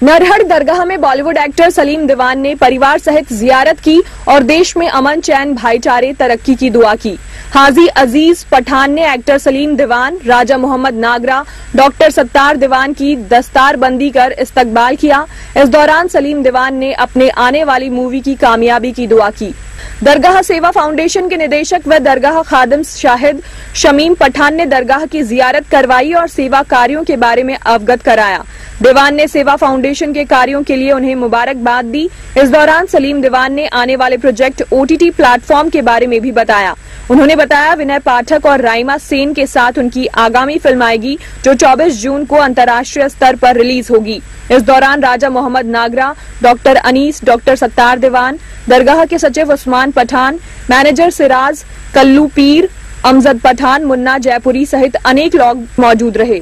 नरहड़ दरगाह में बॉलीवुड एक्टर सलीम दीवान ने परिवार सहित जियारत की और देश में अमन, चैन, भाईचारे, तरक्की की दुआ की। हाजी अजीज पठान ने एक्टर सलीम दीवान, राजा मोहम्मद नागरा, डॉक्टर सत्तार दीवान की दस्तारबंदी कर इस्तकबाल किया। इस दौरान सलीम दीवान ने अपने आने वाली मूवी की कामयाबी की दुआ की। दरगाह सेवा फाउंडेशन के निदेशक व दरगाह खादिम शाहिद शमीम पठान ने दरगाह की जियारत करवाई और सेवा कार्यों के बारे में अवगत कराया। दीवान ने सेवा फाउंडेशन के कार्यों के लिए उन्हें मुबारकबाद दी। इस दौरान सलीम दीवान ने आने वाले प्रोजेक्ट OTT प्लेटफॉर्म के बारे में भी बताया। उन्होंने बताया विनय पाठक और राइमा सेन के साथ उनकी आगामी फिल्म आएगी जो 24 जून को अंतर्राष्ट्रीय स्तर पर रिलीज होगी। इस दौरान राजा मोहम्मद नागरा, डॉक्टर अनीस, डॉक्टर सत्तार दीवान, दरगाह के सचिव उस्मान पठान, मैनेजर सिराज, कल्लू पीर, अमजद पठान, मुन्ना जयपुरी सहित अनेक लोग मौजूद रहे।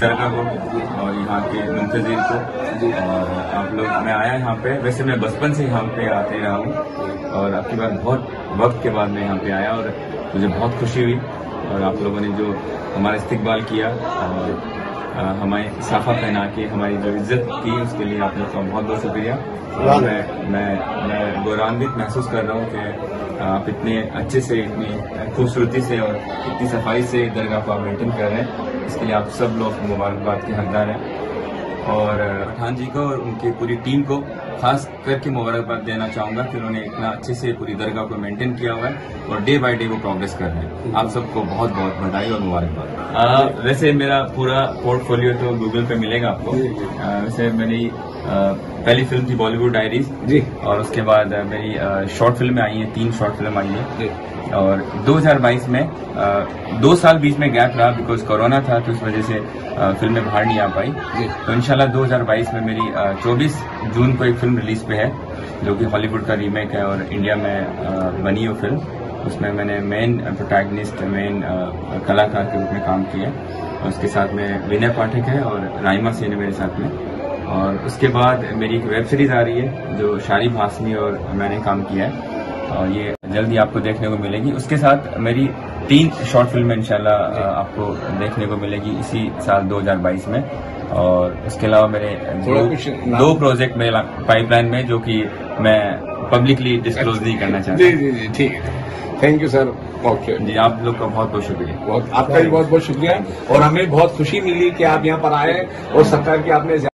और यहाँ के मुंतजिर को और आप लोग, मैं आया यहाँ पे, वैसे मैं बचपन से यहाँ पे आते रहा हूँ और आपकी बार बहुत वक्त के बाद मैं यहाँ पे आया और मुझे बहुत खुशी हुई। और आप लोगों ने जो हमारा इस्तकबाल किया और हमें साफा पहना के हमारी जो इज्जत की, उसके लिए आप लोग का बहुत बहुत शुक्रिया। और मैं गौरवान्वित महसूस कर रहा हूँ कि आप इतने अच्छे से, इतनी खूबसूरती से और इतनी सफाई से दरगाह को मेंटेन कर रहे हैं। इसके लिए आप सब लोग मुबारकबाद के हकदार हैं। और पठान जी को और उनकी पूरी टीम को खास करके मुबारकबाद देना चाहूँगा कि उन्होंने इतना अच्छे से पूरी दरगाह को मेंटेन किया हुआ है और डे बाय डे वो प्रोग्रेस कर रहे हैं। आप सबको बहुत बहुत बधाई और मुबारकबाद। वैसे मेरा पूरा पोर्टफोलियो तो गूगल पे मिलेगा आपको। वैसे मेरी पहली फिल्म थी बॉलीवुड डायरीज जी, और उसके बाद मेरी शॉर्ट फिल्में आई हैं, 3 शॉर्ट फिल्म आई है। और 2022 में 2 साल बीच में गैप रहा बिकॉज कोरोना था, तो इस वजह से फिल्में बाहर नहीं आ पाई। तो इंशाल्लाह 2022 में मेरी 24 जून को एक फिल्म रिलीज पे है जो कि हॉलीवुड का रीमेक है और इंडिया में बनी वो फिल्म। उसमें मैंने मेन प्रोटैगनिस्ट, मेन कलाकार के रूप में काम किया। और उसके साथ में विनय पाठक है और राइमा सेन है मेरे साथ में। और उसके बाद मेरी एक वेब सीरीज आ रही है जो शारिफ हाशमी और मैंने काम किया है और ये जल्दी आपको देखने को मिलेगी। उसके साथ मेरी 3 शॉर्ट फिल्में इंशाल्लाह आपको देखने को मिलेगी इसी साल 2022 में। और उसके अलावा मेरे 2 प्रोजेक्ट मेरे पाइपलाइन में जो कि मैं पब्लिकली डिस्क्लोज नहीं करना चाहता। जी ठीक है। Thank you sir. ओके जी, आप लोग का बहुत बहुत शुक्रिया। आपका भी बहुत बहुत शुक्रिया। और हमें बहुत खुशी मिली कि आप यहाँ पर आए और सरकार की आपने